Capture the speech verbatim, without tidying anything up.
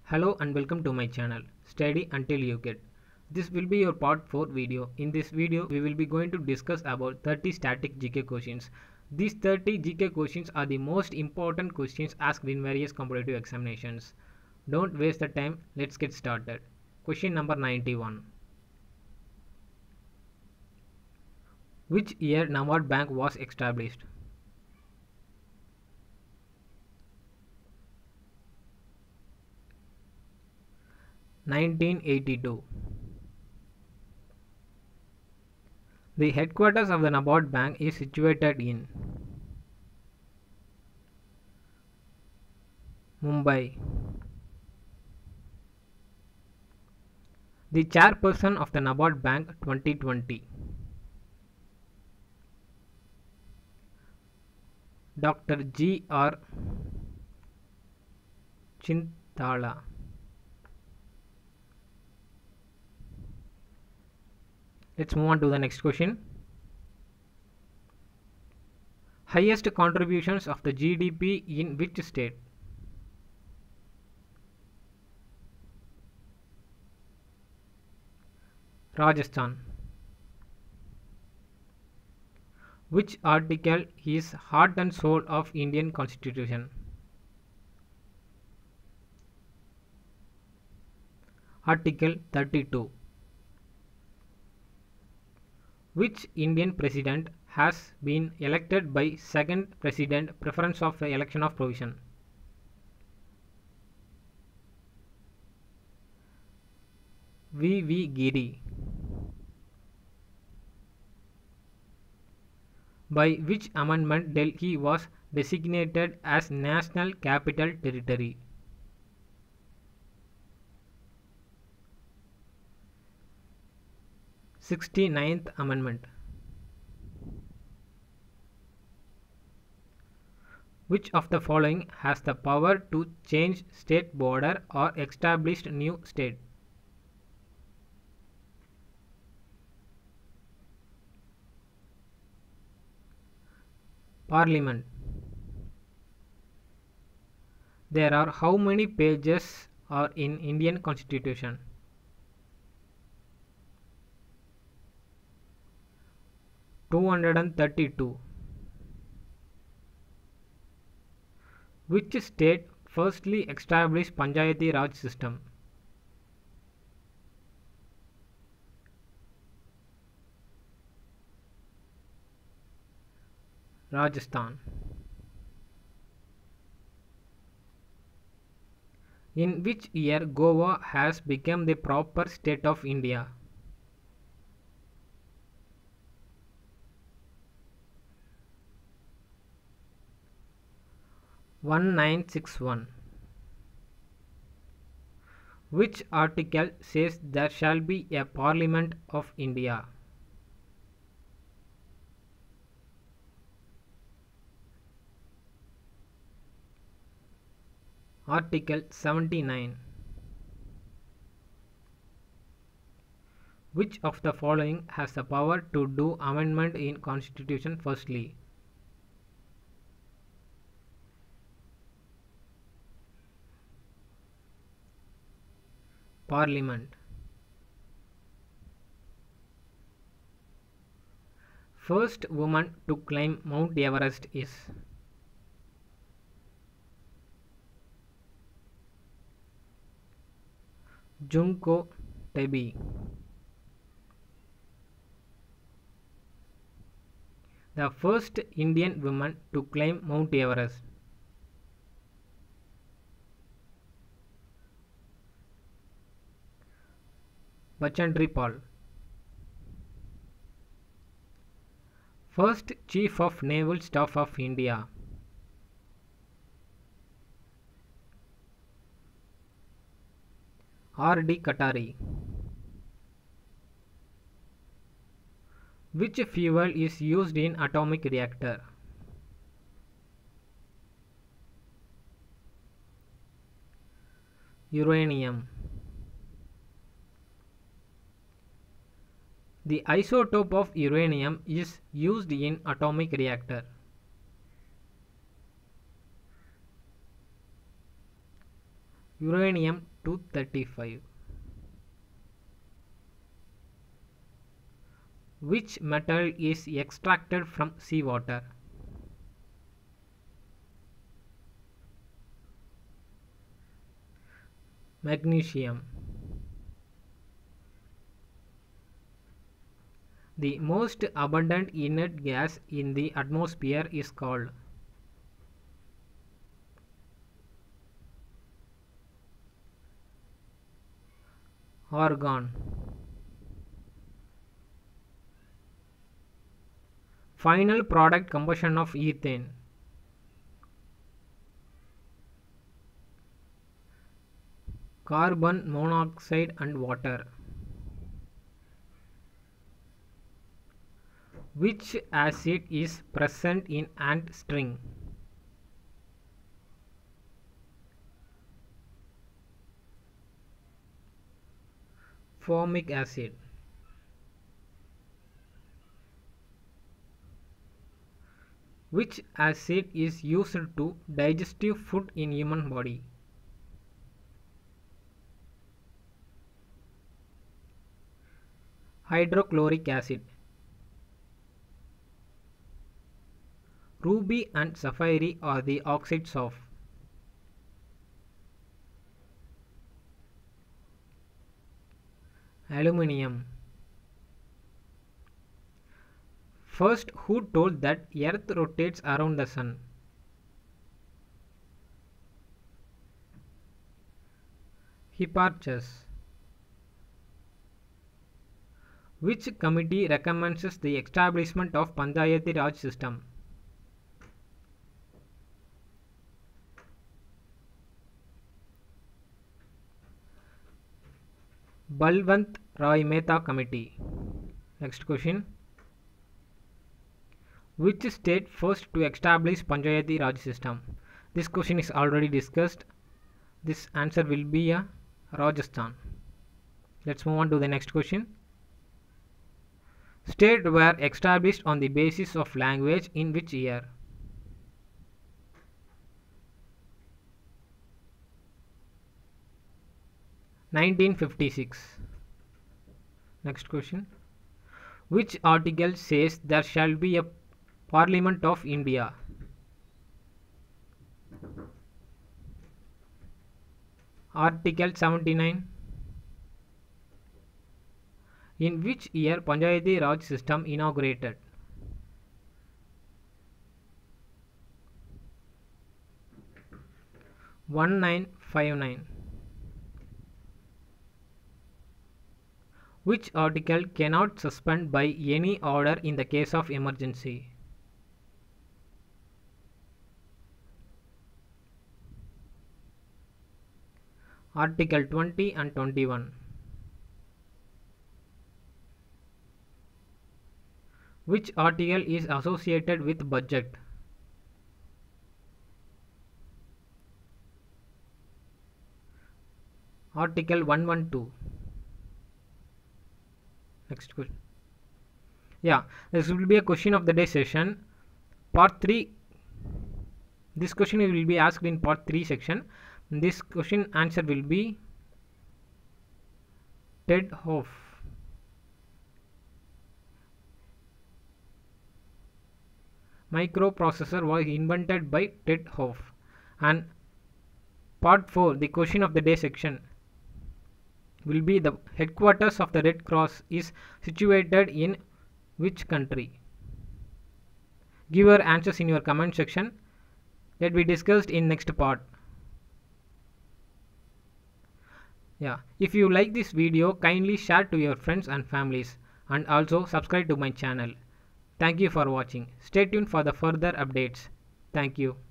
Hello and welcome to my channel Study Until You Get. This will be your part four video. In this video we will be going to discuss about thirty static G K questions. These thirty G K questions are the most important questions asked in various competitive examinations. Don't waste the time, let's get started. Question number ninety-one. Which year NABARD Bank was established? nineteen eighty-two. The headquarters of the NABARD Bank is situated in Mumbai. The chairperson of the NABARD Bank twenty twenty. Doctor G R Chintala. Let's move on to the next question. Highest contributions of the G D P in which state? Rajasthan. Which article is heart and soul of Indian Constitution? Article thirty-two. Which Indian president has been elected by second president preference of the election of provision? V V Giri. By which amendment Delhi was designated as National Capital Territory? sixty-ninth Amendment. Which of the following has the power to change state border or establish new state? Parliament. There are how many pages are in Indian Constitution? two hundred thirty-two. Which state firstly established Panchayati Raj system? Rajasthan. In which year Goa has become the proper state of India? nineteen sixty-one. Which article says there shall be a Parliament of India? Article seventy-nine. Which of the following has the power to do amendment in Constitution firstly? Parliament. First woman to climb Mount Everest is Junko Tabey. The first Indian woman to climb Mount Everest. Bachendri Pal. First Chief of Naval Staff of India. R D Katari. Which fuel is used in atomic reactor? Uranium. The isotope of uranium is used in atomic reactor. uranium two thirty-five. Which metal is extracted from seawater? Magnesium. The most abundant inert gas in the atmosphere is called argon. Final product combustion of ethane. Carbon monoxide and water. Which acid is present in ant string? Formic acid. Which acid is used to digestive food in human body? Hydrochloric acid. Ruby and sapphire are the oxides of aluminium. First, who told that Earth rotates around the Sun? Hipparchus. Which committee recommends the establishment of Panchayati Raj system? Balwant Rai Mehta Committee. Next question. Which state first to establish Panchayati Raj system? This question is already discussed. This answer will be a Rajasthan. Let's move on to the next question. States were established on the basis of language in which year? nineteen fifty-six. Next question. Which article says there shall be a Parliament of India? Article seventy-nine. In which year Panchayati Raj system inaugurated? nineteen fifty-nine. Which article cannot suspend by any order in the case of emergency? Article twenty and twenty-one. Which article is associated with budget? Article one twelve. Next question. Yeah, this will be a question of the day session. Part three. This question will be asked in part three section. This question answer will be Ted Hoff. Microprocessor was invented by Ted Hoff. And part four, the question of the day section, will be the headquarters of the Red Cross is situated in which country? Give your answers in your comment section. That we discussed in next part. Yeah, if you like this video, kindly share to your friends and families, and also subscribe to my channel. Thank you for watching. Stay tuned for the further updates. Thank you.